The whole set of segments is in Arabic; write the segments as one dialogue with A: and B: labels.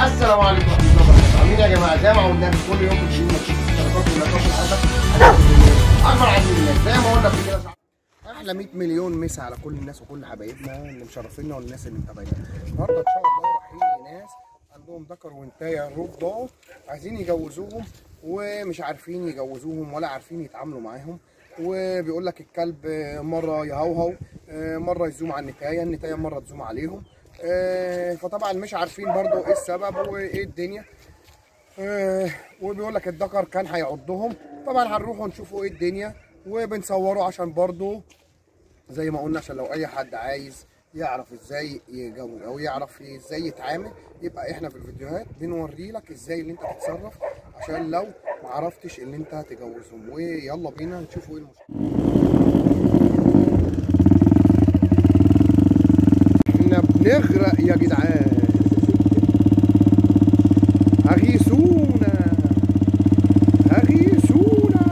A: السلام عليكم ورحمه الله وبركاته. عاملين يا جماعه؟ زي ما قلنا كل يوم بنجيب نشوف الاشتراكات والنقاش الهدف اكبر عزيز الناس. زي ما قلنا في كده احلى 100 مليون مسا على كل الناس وكل حبايبنا اللي مشرفينا والناس اللي متابعينا. النهارده ان شاء الله رايحين لناس عندهم ذكر وانتايه رضع عايزين يجوزوهم ومش عارفين يجوزوهم ولا عارفين يتعاملوا معاهم، وبيقول لك الكلب مره يهوهو مره يزوم على النتايه مره تزوم عليهم، فطبعا مش عارفين برضو ايه السبب وايه الدنيا، وبيقول لك الذكر كان هيعضهم. طبعا هنروحوا نشوفوا ايه الدنيا وبنصوره عشان برضو زي ما قلنا عشان لو اي حد عايز يعرف ازاي يجوز او يعرف ازاي يتعامل، يبقى احنا في الفيديوهات بنوري لك ازاي اللي انت تتصرف عشان لو ما عرفتش اللي انت هتجوزهم. ويلا بينا نشوفوا ايه المشكله. احنا بنغرق يا جدعان، اغيثونا اغيثونا.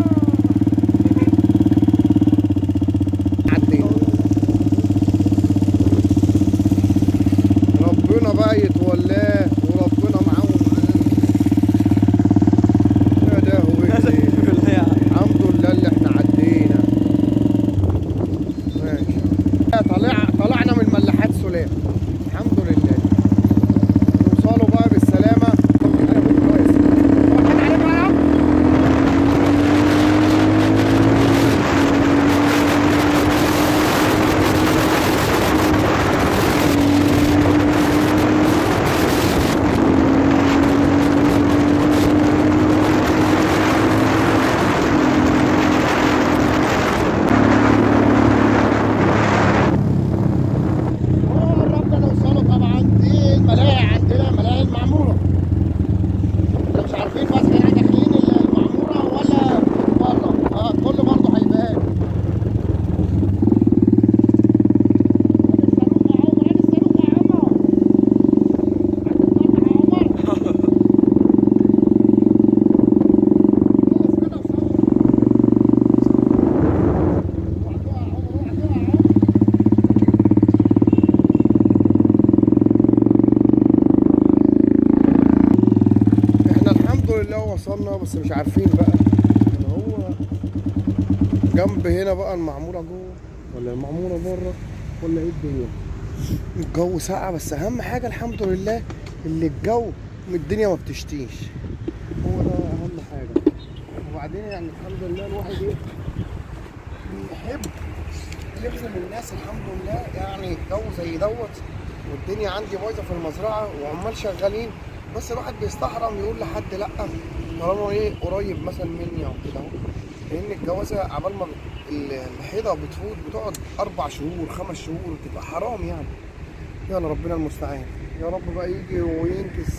A: عدينا ربنا بقى يتولاه وربنا معاهم معانا. ده هو الحمد لله اللي احنا عدينا. ماشي طلعنا من ملاحات سلام الحمد لله. نوصلوا بقى بالسلامه. وصلنا بس مش عارفين بقى ان هو جنب هنا بقى المعموره جوه ولا المعموره بره ولا ايه الدنيا. الجو ساقع بس اهم حاجه الحمد لله اللي الجو من الدنيا ما بتشتيش، هو ده اهم حاجه. وبعدين يعني الحمد لله الواحد ايه بيحب يخدم الناس الحمد لله. يعني الجو زي دوت والدنيا عندي بايظه في المزرعه وعمال شغالين، بس الواحد بيستحرم يقول لحد لا طالما ايه قريب مثلا مني او كده اهو، لان الجوازه عبال ما الحيضه بتفوت بتقعد 4 شهور 5 شهور بتبقى حرام يعني. يلا ربنا المستعان يا رب بقى يجي وينكس.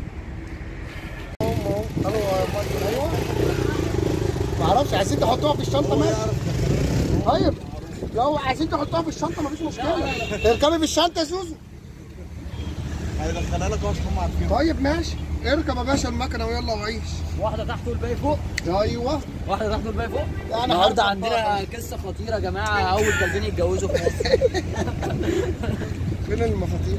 A: ايوه معرفش عايزين تحطوها في الشنطه ماشي. طيب لو عايزين تحطوها في الشنطه مفيش مشكله، اركبي في الشنطه يا سوسو. هيدخلها لك اهو عشان هم عارفين. طيب ماشي اركب يا باشا المكنه ويلا وعيش. واحده تحت والباقي فوق. ايوه واحده تحت والباقي فوق.
B: النهارده عندنا قصه خطيره يا جماعه، اول كلبين يتجوزوا في مصر.
A: فين المفاتيح؟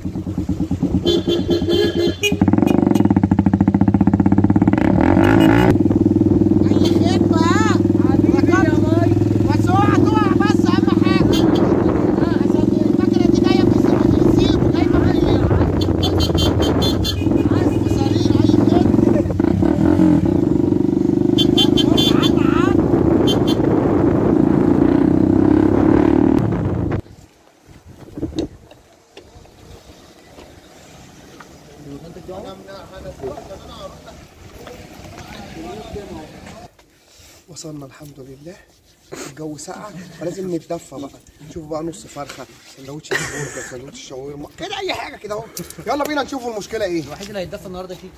A: وصلنا الحمد لله. الجو ساقع فلازم نتدفى بقى. نشوف بقى نص فرخه، سندوتش برجر، سندوتش شاورما كده، اي حاجه كده اهو. يلا بينا نشوف المشكله ايه.
B: الوحيد اللي هيتدفى النهارده فيك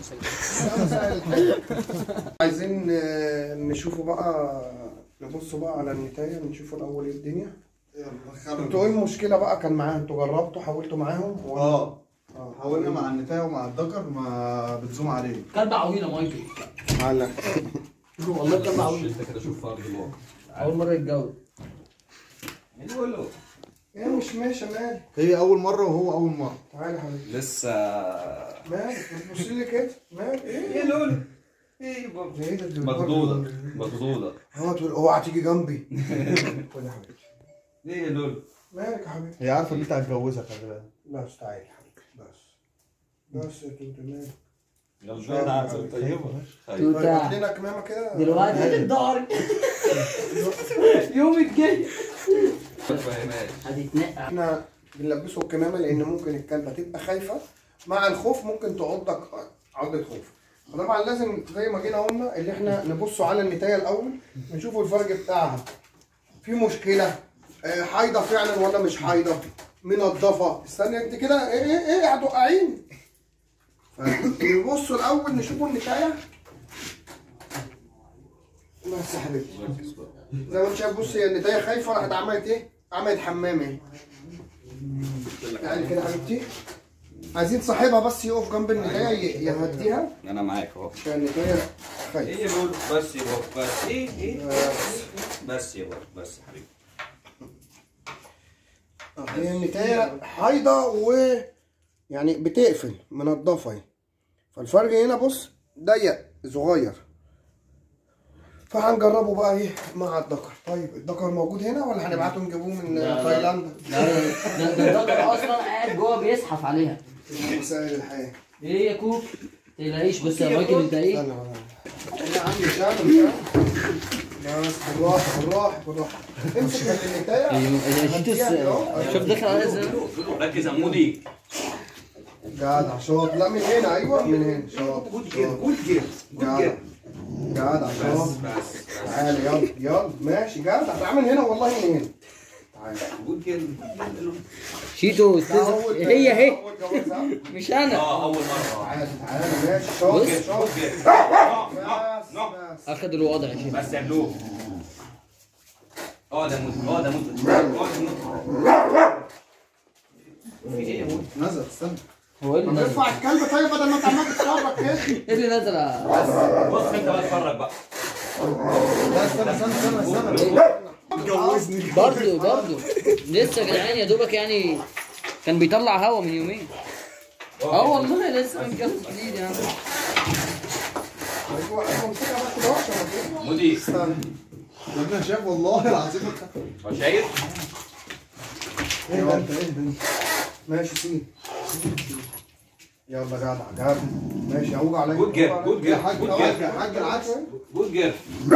A: عايزين نشوفوا بقى، نبصوا بقى على النتايه نشوفوا الاول ايه الدنيا. انتوا ايه المشكله بقى كان معاها؟ انتوا جربتوا حاولتوا معاهم؟
C: حاولنا مع النتايه ومع الذكر ما بتزوم عليه.
B: كلب عويله مايكل.
A: معلق
B: والله كلب عويله.
D: انت كده شوف فرد الواقع.
B: اول مره يتجوز.
A: هي مش ماشيه مالك؟
C: هي اول مره وهو اول مره.
A: تعالى يا حبيبي.
D: لسه
A: مالك؟ بتبص لي كده؟ مالك؟
D: ايه لول؟ ايه يا بابا؟
A: ايه ده؟
D: مخضوضة مخضوضة.
A: اوعى تيجي جنبي. خد يا حبيبي.
D: ايه يا لول؟
A: مالك يا حبيبي؟
C: هي عارفه ان انت هتجوزها، خلي بالك.
A: بس تعالى يا حبيبي بس يا توته مالك؟
D: غلبانة عسل طيبة.
A: طيب لنا كمامه كده
B: دلوقتي هتتدهر يوم الجاي هتتنقع.
A: احنا بنلبسه الكمامه لان ممكن الكلبه تبقى خايفه، مع الخوف ممكن تعضك عضه خوف. فطبعا لازم زي ما جينا قلنا اللي احنا نبصوا على النتايه الاول، نشوفوا الفرج بتاعها في مشكله، حايضه فعلا ولا مش حايضه، منضفه. استني انت كده، ايه هتوقعيني. فنبصوا الاول نشوفوا النتايه. بس يا حبيبتي زي ما انت شايف، بص هي النتايه خايفه، راحت عملت ايه؟ عملت حمام اهي. تعالي كده يا حبيبتي، عايزين صاحبها بس يقف جنب النتايه يهديها
D: انا معاك اهو.
A: عشان النتايه خايفه.
D: ايه يا لول؟ بس يا بابا بس. ايه بس يا بابا بس يا حبيبي.
A: هي النتايه حايضه يعني بتقفل منضفه اهي. فالفرج هنا بص ضيق صغير، فهنجربه بقى ايه مع الدكر. طيب الدكر موجود هنا ولا هنبعته نجيبوه من تايلاند؟
B: ده الدكر اصلا قاعد جوه بيزحف عليها.
A: مسائل الحياه.
B: ايه يا كوك؟ متقلقيش. بص يا مايكل انت ايه؟
A: استنى يا عم مش عامل بس بالراحه امسك النتايه.
B: شوف داخل عليها ازاي.
D: ركز يا مودي.
A: جدع شاطر. لا من هنا، ايوه من هنا. شاطر جدع شاطر. تعالى يلا ماشي جدع. تعال من هنا والله من هنا. تعالى
B: شيتو هي اهي مش انا.
D: اول مرة.
A: تعالى ماشي شاطر. بس
B: اخد الوضع يا شيخ.
D: بس يا بلو. اقعد يا مودي اقعد يا مودي. في ايه يا مودي؟
C: نزل استنى.
B: هو ايه اللي نزل؟
A: ارفع الكلب طيب بدل ما انت عمال تتحرك كده.
B: ايه اللي نزل؟
D: بص انت بقى اتفرج بقى.
C: لا استنى.
A: جوزني
B: برضه لسه يا جدعان يا دوبك يعني كان بيطلع هوا من يومين. والله لسه متجوز جديد يا عم.
D: مودي
A: استنى
C: يا ابني انا شايف والله العظيم.
D: هو شايف؟
C: ايه ده انت
A: ماشي سيب. يلا جدع ماشي. اوجع عليك.
D: جود جير
C: يا حاج العكس.
D: جود جير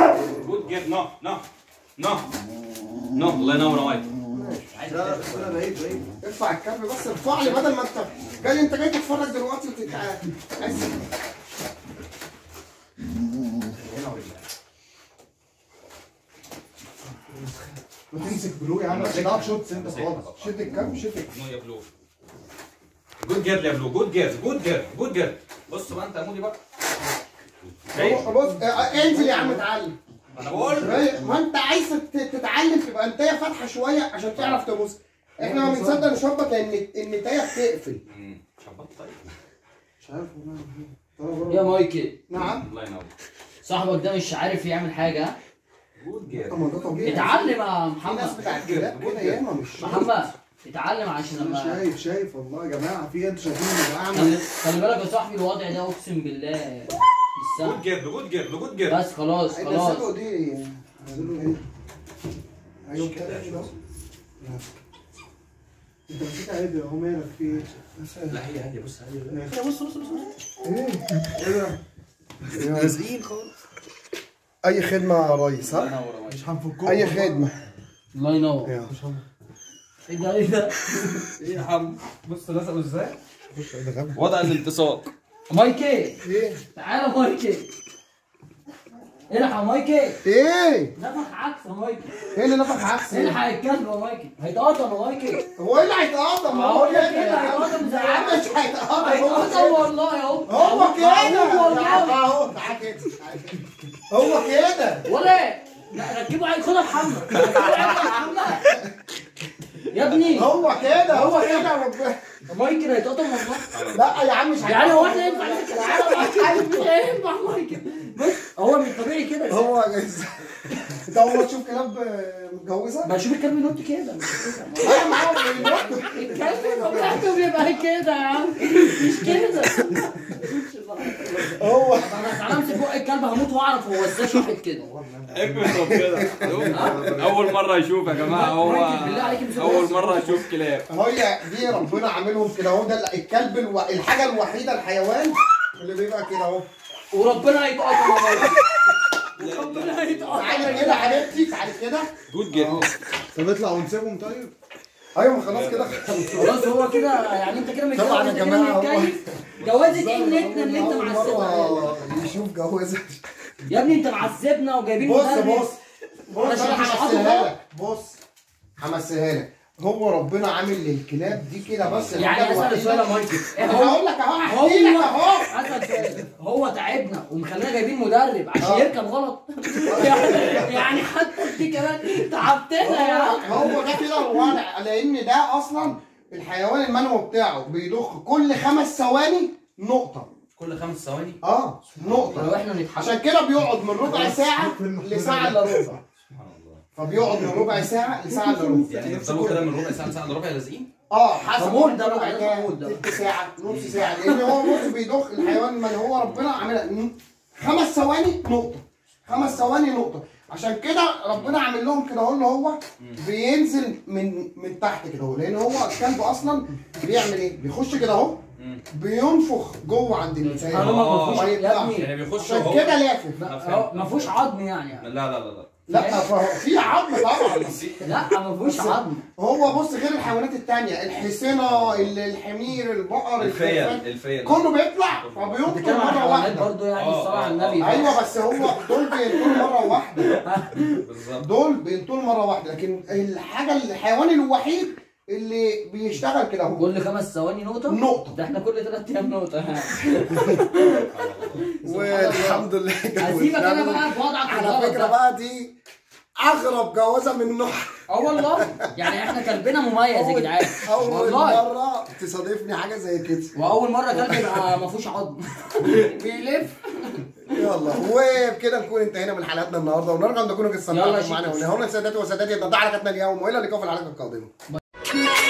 D: نو الله ينور عليك.
C: لا بعيد.
A: ارفع الكلب بس، ارفع لي بدل ما انت جاي تتفرج دلوقتي عايز.
C: ما تمسك بلو يا عم. مش هتعرف شوتس انت خالص.
A: شد الكلب شد.
D: نو يا بلو. جود جير يا بلو. جود جير. بص بقى انت يا مودي بقى.
A: بص انزل يا عم اتعلم.
D: انا بقول
A: ما انت عايز تتعلم تبقى انتايه فاتحه شويه عشان تعرف تبص. احنا ما بنصدق نشبط لان النتايه بتقفل.
D: شبط طيب.
C: مش عارف
B: يا مايكل.
A: نعم.
D: الله ينور.
B: صاحبك ده مش عارف يعمل حاجه.
D: جود جير.
A: طب ما ده طبيعي.
B: اتعلم يا
A: في ناس
B: محمد.
A: بتاعت كده ياما مش
B: محمد اتعلم عشان لما
C: شايف والله يا جماعه. في انتوا شايفين اللي بعمل.
B: خلي بالك يا صاحبي الوضع ده اقسم بالله مش سهل.
D: جود جير.
B: بس خلاص
A: هينزلوا دي. هينزلوا ايه؟ ايوه كده.
C: انت مسكها عيب يا مالك في ايه؟
D: لا هي هاديه. بص هاديه.
B: بص
A: ايه ده؟
D: نازلين خالص.
A: اي خدمه يا ريس ها؟
C: مش هنفكهم.
A: اي خدمه.
B: الله ينور.
A: يلا.
B: ايه ده
D: ايه يا حم؟ بص لزقوا ازاي؟ وضع الالتصاق.
B: مايكل
A: ايه؟
B: تعالى مايكل. الحق يا مايكل.
A: ايه؟
B: نفخ عكس يا مايكل.
A: ايه اللي نفخ عكس؟
B: الحق الكلب يا مايكل هيتقطم يا مايكل.
A: هو ايه اللي هيتقطم؟
B: ما هو كده هيتقطم زي
A: يا عم مش هيتقطم.
B: هيتقطم والله اهو.
A: هو كده.
B: والله
A: اهو تعالى كده. هو كده.
B: ولا ركبوا عليه. خدها محمد. ركبوا عليه محمد يا ابني.
A: هو كده.
B: مايكل هيتقطم والله.
A: لا يا عم مش
B: يعني هو احنا ينفع نعمل كده؟ مش هينفع مايكل. بص هو من الطبيعي كده.
A: هو انت اول ما تشوف كلاب متجوزه
B: بشوف الكلب ينط كده مش كده.
A: لا معاهم
B: الكلب بتاعته بيبقى كده يا عم مش كده.
A: هو
B: انا تعالى امسك بق الكلب هموت واعرف هو ازاي شاحط كده.
D: اكبر ربنا. اول مره يشوف يا جماعه، هو
B: بالله عليك امسك
D: اول مره اشوف كلاب.
A: هي دي ربنا عاملهم كده اهو. ده الكلب الحاجه الوحيده الحيوان اللي بيبقى كده اهو.
B: وربنا هيتقطم يا مايكل. ربنا هيتقطم.
A: تعالي كده حبيبتي تعالي كده.
D: جود جدا.
C: طب اطلع ونسيبهم طيب.
A: ايوه خلاص كده.
B: خلاص هو كده يعني انت كده متجوز.
A: طبعا يا جماعه
B: متكيف. جوازة ايه نيتنا اللي انت معذبها؟
A: يشوف جوازه.
B: يا ابني انت معذبنا وجايبين
A: بص
B: مدرب.
A: بص بص انا همثلها لك. بص همثلها لك. هو ربنا عامل للكلاب دي كده بس.
B: يعني اسال السؤال يا مايكل.
A: انا هقول لك اهو هحكي لك اهو.
B: اسال سؤال. هو تعبنا ومخلينا جايبين مدرب عشان يركب غلط. يعني حتى انت كمان تعبتنا يا عم.
A: هو ده كده الوضع، لان ده اصلا الحيوان المنوي بتاعه بيضخ كل 5 ثواني نقطه.
D: كل 5 ثواني؟
A: نقطه.
B: لو احنا نتحرك
A: عشان كده بيقعد من ربع ساعه لساعه الا ربع. فبيقعد من ربع ساعه لساعه الا ربع.
D: يعني يفضلوا كده من ربع ساعه لساعه الا ربع لازقين؟
A: حسب
B: فمول ده
A: ربع
B: بقى،
A: كام،
B: فمول ده.
A: تلت ساعه نص ساعه، لان هو بص بيضخ الحيوان من هو ربنا عاملها 5 ثواني نقطه. 5 ثواني نقطه. عشان كده ربنا عامل لهم كده اهو، اللي هو بينزل من تحت كده اهو، لان هو الكلب اصلا بيعمل ايه؟ بيخش كده اهو بينفخ جوه عند الانسان.
B: ما
A: يطلعش.
D: يعني بيخش
A: عشان
D: هو
A: كده لافف.
B: ما فيهوش عظم يعني.
D: لا لا لا لا
A: لا في عظم طبعا.
B: لا ما فيهوش عظم.
A: هو بص غير الحيوانات التانية، الحصينة، الحمير، البقر،
D: الفيل
A: كله بيطلع فبينطر مرة واحدة.
B: برضه يعني الصلاة على النبي.
A: ايوه بس هو دول بينطروا مرة واحدة.
D: بالظبط.
A: دول بينطروا مرة واحدة، لكن الحيوان الوحيد اللي بيشتغل كده اهو
B: كل 5 ثواني نقطة. ده احنا كل 3 ايام نقطة.
A: والحمد لله.
B: هسيبك انا بقى بوضعك
A: على فكرة بقى دي اغرب جوازة من نوعها.
B: والله يعني احنا كلبنا مميز يا جدعان.
A: اول مرة تصادفني حاجة زي كده.
B: واول مرة كلب يبقى ما فيهوش عظم. بيلف.
A: يلا وبكده نكون انتهينا من حلقتنا النهارده، ونرجع نكونوا استمتعتوا معانا. وهنا سادتي وسادتي ده حلقتنا اليوم، والى اللقاء في الحلقة القادمة.